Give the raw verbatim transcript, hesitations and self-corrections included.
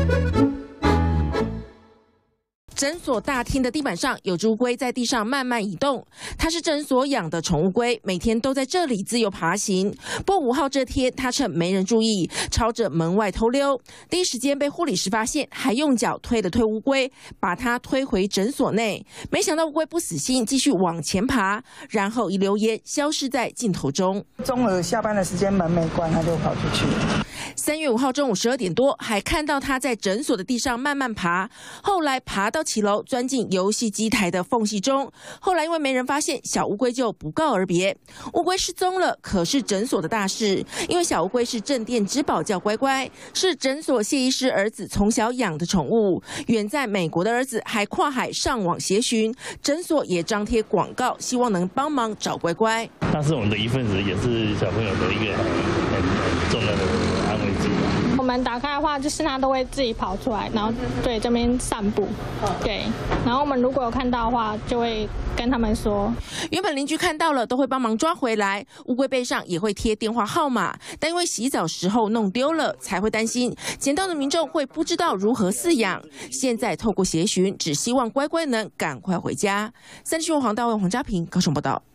诊所大厅的地板上有只乌龟在地上慢慢移动，它是诊所养的宠物龟，每天都在这里自由爬行。不过五号这天，它趁没人注意，朝着门外偷溜，第一时间被护理师发现，还用脚推了推乌龟，把它推回诊所内。没想到乌龟不死心，继续往前爬，然后一溜烟消失在镜头中。 中午下班的时间门没关，它就跑出去了。 三月五号中午十二点多，还看到它在诊所的地上慢慢爬，后来爬到骑楼，钻进游戏机台的缝隙中。后来因为没人发现，小乌龟就不告而别。乌龟失踪了，可是诊所的大事，因为小乌龟是镇店之宝，叫乖乖，是诊所谢医师儿子从小养的宠物。远在美国的儿子还跨海上网协寻，诊所也张贴广告，希望能帮忙找乖乖。 他是我们的一份子，也是小朋友的一个很很很重要的安慰剂。 我们打开的话，就是它都会自己跑出来，然后对这边散步，对。然后我们如果有看到的话，就会跟他们说。 原本邻居看到了都会帮忙抓回来，乌龟背上也会贴电话号码，但因为洗澡时候弄丢了，才会担心捡到的民众会不知道如何饲养。现在透过协寻，只希望乖乖能赶快回家。三立新闻黄大卫、黄家平高雄报道。